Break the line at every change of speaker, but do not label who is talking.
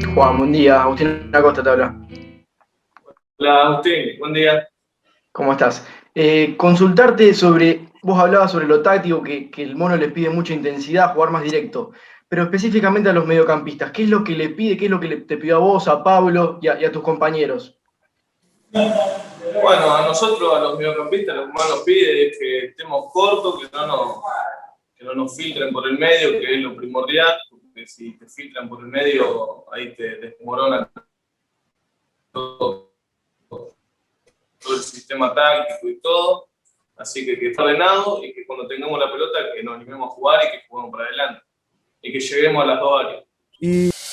Juan, buen día. Agustín Acosta te habla.
Hola Agustín, buen día.
¿Cómo estás? Consultarte sobre, vos hablabas sobre lo táctico, que el mono les pide mucha intensidad, jugar más directo, pero específicamente a los mediocampistas, ¿qué es lo que le pide, qué es lo que te pidió a vos, a Pablo y a tus compañeros?
Bueno, a nosotros, a los mediocampistas, lo que más nos pide es que estemos cortos, que no nos filtren por el medio, que es lo primordial, porque si te filtran por el medio, ahí te desmoronan todo, todo el sistema táctico y todo. Así que esté ordenado y que cuando tengamos la pelota, que nos animemos a jugar y que juguemos para adelante. Y que lleguemos a las dos áreas.